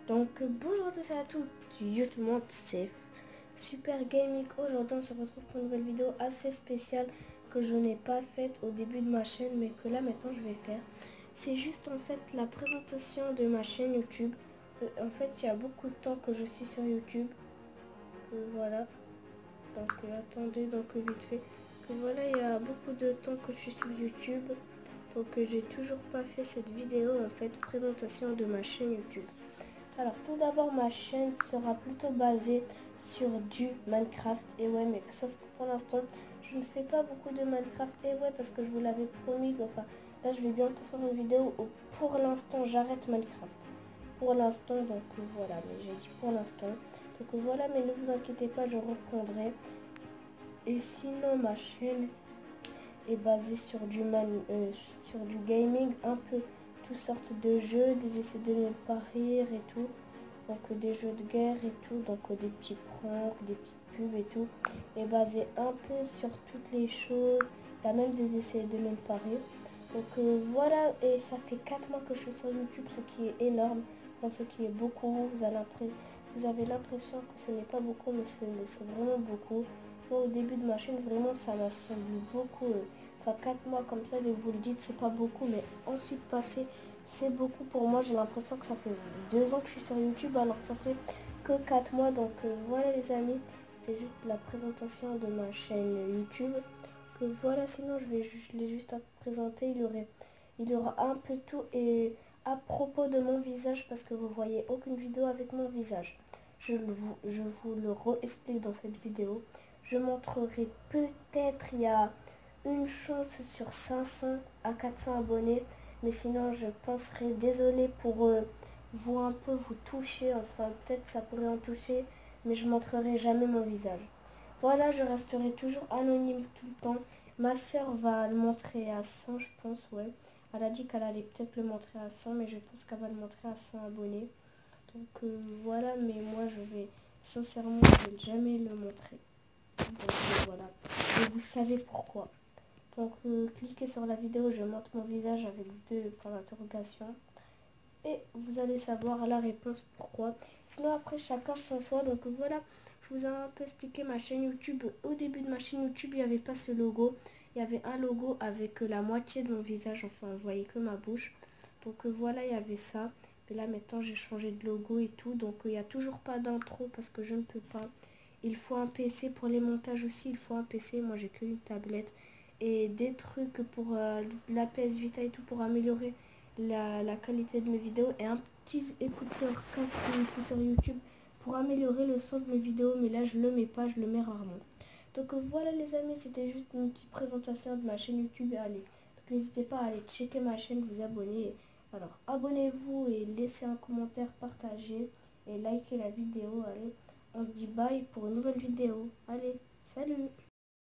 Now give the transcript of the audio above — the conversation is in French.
Bonjour à tous et à toutes, yo tout le monde, c'est Super Gaming. Aujourd'hui on se retrouve pour une nouvelle vidéo assez spéciale que je n'ai pas faite au début de ma chaîne mais que là maintenant je vais faire. C'est juste en fait la présentation de ma chaîne YouTube. En fait il y a beaucoup de temps que je suis sur YouTube. Voilà. Attendez vite fait. Voilà, il y a beaucoup de temps que je suis sur YouTube. J'ai toujours pas fait cette vidéo en fait présentation de ma chaîne YouTube. Alors tout d'abord ma chaîne sera plutôt basée sur du Minecraft et ouais, mais sauf que pour l'instant je ne fais pas beaucoup de Minecraft et ouais, parce que je vous l'avais promis. Enfin là je vais bientôt faire une vidéo où pour l'instant j'arrête Minecraft pour l'instant, voilà, mais j'ai dit pour l'instant, voilà, mais ne vous inquiétez pas, je reprendrai. Et sinon ma chaîne est basée sur sur du gaming, un peu toutes sortes de jeux, des essais de ne pas rire et tout, des jeux de guerre et tout, des petits pranks, des petites pubs et tout, est basé un peu sur toutes les choses. Il y a même des essais de ne pas rire. Voilà, et ça fait 4 mois que je suis sur YouTube, ce qui est énorme, ce qui est beaucoup. Vous avez l'impression que ce n'est pas beaucoup, mais c'est vraiment beaucoup. Moi, au début de ma chaîne, vraiment, ça m'a semblé beaucoup. Enfin, 4 mois comme ça, et vous le dites, c'est pas beaucoup, mais ensuite passer, c'est beaucoup pour moi. J'ai l'impression que ça fait 2 ans que je suis sur YouTube, alors que ça fait que 4 mois. Voilà les amis, c'était juste la présentation de ma chaîne YouTube. Voilà, sinon je l'ai juste à présenter. Il y aura un peu tout et à propos de mon visage, parce que vous voyez aucune vidéo avec mon visage. Je vous le re-explique dans cette vidéo. Je montrerai peut-être, il y a une chance sur 500 à 400 abonnés, mais sinon je penserai, désolé pour vous un peu vous toucher, enfin peut-être ça pourrait en toucher, mais je montrerai jamais mon visage. Voilà, je resterai toujours anonyme tout le temps. Ma soeur va le montrer à 100, je pense, ouais. Elle a dit qu'elle allait peut-être le montrer à 100, mais je pense qu'elle va le montrer à 100 abonnés. Voilà, mais moi sincèrement, je ne vais jamais le montrer. Voilà. Et vous savez pourquoi. Cliquez sur la vidéo, je montre mon visage avec 2 points d'interrogation. Et vous allez savoir la réponse pourquoi. Sinon après chacun son choix. Voilà, je vous ai un peu expliqué ma chaîne YouTube. Au début de ma chaîne YouTube, il n'y avait pas ce logo. Il y avait un logo avec la moitié de mon visage. Enfin, on voyait que ma bouche. Voilà, il y avait ça. Et là maintenant j'ai changé de logo et tout. Il n'y a toujours pas d'intro parce que je ne peux pas. Il faut un PC pour les montages aussi. Il faut un PC. Moi j'ai qu'une tablette. Et des trucs pour la PS Vita et tout pour améliorer la qualité de mes vidéos, et un petit écouteur casque écouteur YouTube pour améliorer le son de mes vidéos, mais là je le mets pas, je le mets rarement. Voilà les amis, c'était juste une petite présentation de ma chaîne YouTube. Allez, n'hésitez pas à aller checker ma chaîne, vous abonner. Alors abonnez-vous et laissez un commentaire, partagez et likez la vidéo. Allez, on se dit bye pour une nouvelle vidéo. Allez, salut!